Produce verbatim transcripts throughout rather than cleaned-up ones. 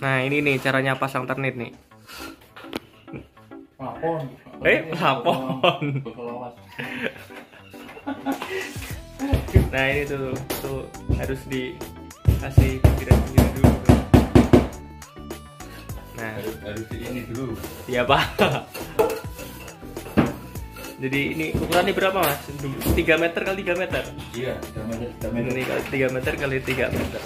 Nah ini nih caranya pasang ternit nih. Plafon. Eh plafon. Nah ini tuh tuh harus dikasih pinggiran-pinggiran dulu. Nah Harus, harus di ini dulu. iya pak. Jadi ini ukurannya berapa mas? tiga meter kali tiga meter? Iya, tiga meter, tiga meter. Ini kali tiga meter kali tiga meter.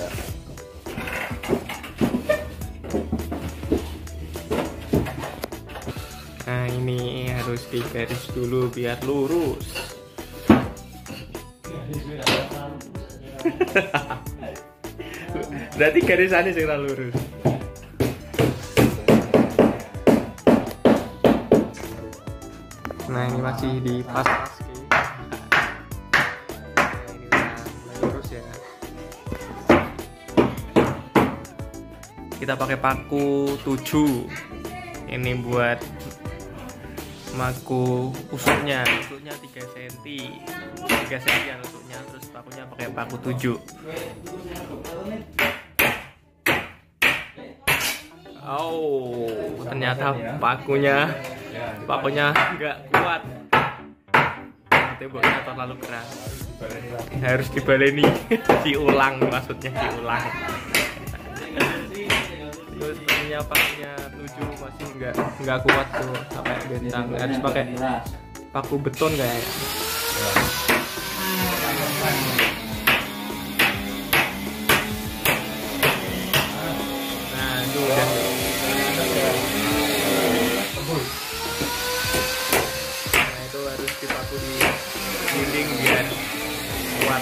Nah ini harus digaris dulu biar lurus. Berarti garisannya segera lurus. Nah ini masih dipas-pas. Nah, ini udah mulai lurus ya. Kita pakai paku tujuh. Ini buat paku usuknya, usuknya tiga sentimeter, tiga sentimeter usuknya, terus pakunya pakai paku tujuh. Oh, ternyata pakunya pakunya nggak kuat. Temboknya terlalu keras. Harus dibaleni, diulang maksudnya diulang. Terus pakunya pakunya tujuh masih nggak nggak kuat tuh sampai bentang. Harus pakai paku beton kayaknya. Nah itu udah. Nah itu harus dipaku di dinding biar kuat.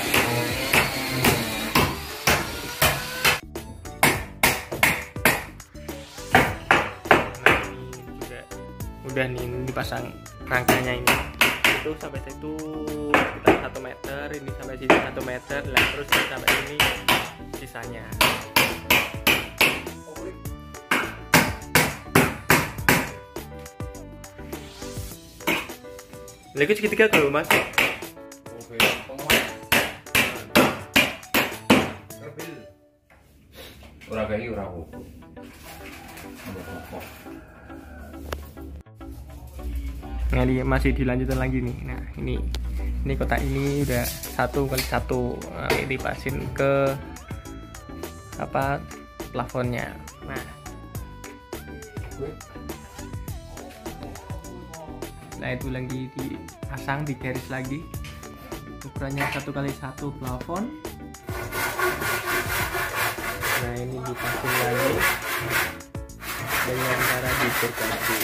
Udah nih ini dipasang rangkanya ini itu sampai situ kita satu meter, ini sampai sini satu meter lah, terus sampai sini sisanya. Lagi segitiga kalau mas. Oke. Ora kayak ora kok. Nah ini masih dilanjutin lagi nih. Nah ini ini kotak ini udah satu kali satu. Nah, ini dipasin ke apa plafonnya. Nah nah itu lagi dipasang, digaris lagi. Ukurannya satu kali satu plafon. Nah ini dipasang lagi dengan cara digergaji.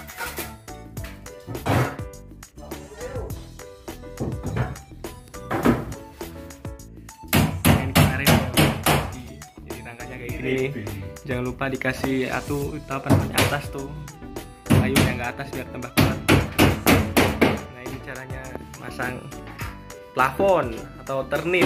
Jangan lupa dikasih atu apa namanya atas tuh kayu yang ke atas biar tambah kuat. Nah ini caranya masang plafon atau ternit.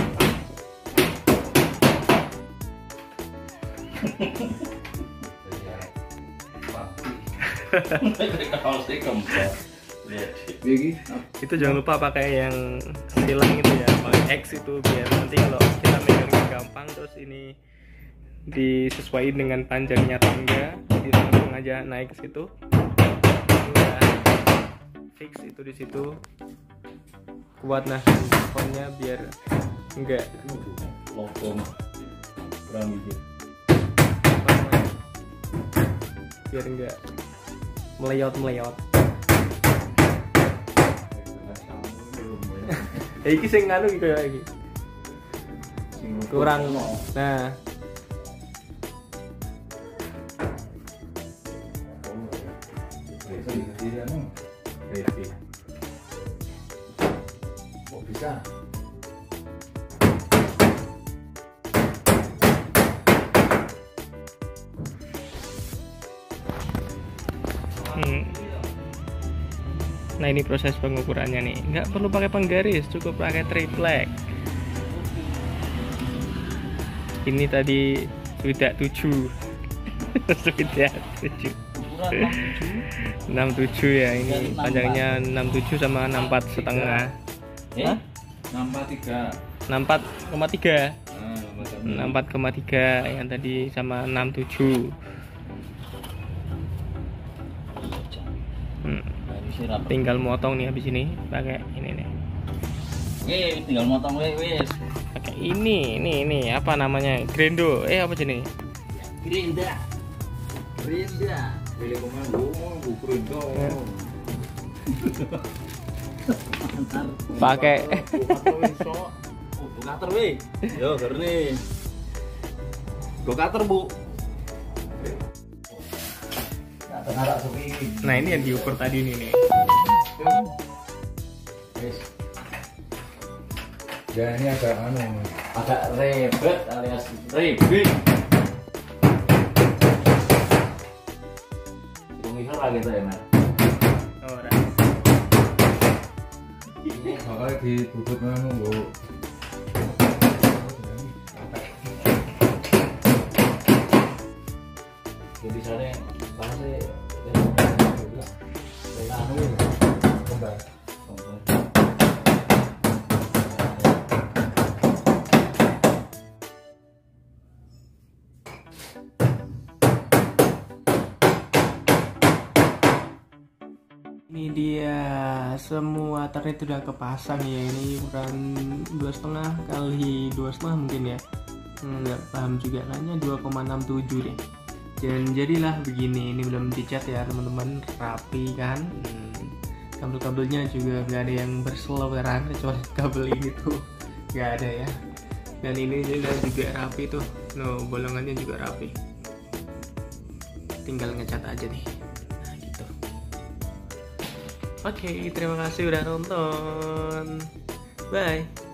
Itu jangan lupa pakai yang silang itu ya, pakai X itu biar nanti kalau kita megangnya gampang, terus ini disesuaikan dengan panjangnya tangga, jadi langsung aja naik ke situ. Udah fix itu di situ. Kuat nah plafonnya biar enggak lopong kurang gitu. Biar enggak meleot-meleot. Ya iki sing nganu iki kaya iki. Kurang. Nah, kok bisa? hmm. Nah ini proses pengukurannya nih, nggak perlu pakai penggaris, cukup pakai triplek. Ini tadi sudah tujuh. Sudah tujuh. enam puluh tujuh ya, ini panjangnya enam puluh tujuh sama enam puluh empat setengah. Eh? enam puluh tiga. enam puluh empat koma tiga. enam puluh empat koma tiga yang tadi sama enam puluh tujuh. Bisa rapat. tinggal motong nih habis ini pakai ini nih. Wih, tinggal motong wih, wis. Pakai ini, ini, ini apa namanya? Grendo. Eh apa jenis? Gerinda. Gerinda. Pilih komando, bu Gerinda. Pakai Go cutter weh. Yo, garne. Go cutter, Bu. Nah ini yang diukur tadi nih nih. Wis. Ya ini agak anu, agak ribet alias ribet. Pengisar lagi tuh ya, Mas. Oh, Ini bakal dibubut anu, Bu. Jadi sana bahasnya anu kembang. Ini dia semua ternyata udah kepasang ya. Ini ukuran dua setengah kali dua setengah mungkin ya. Nggak paham juga, kayaknya dua koma enam tujuh deh. Dan jadilah begini. Ini belum dicat ya teman-teman, rapi kan. Hmm. Kabel-kabelnya juga nggak ada yang berseliweran kecuali kabel ini tuh nggak ada ya. Dan ini juga juga rapi tuh. No, bolongannya juga rapi. Tinggal ngecat aja nih. Nah gitu. Oke, terima kasih udah nonton. Bye.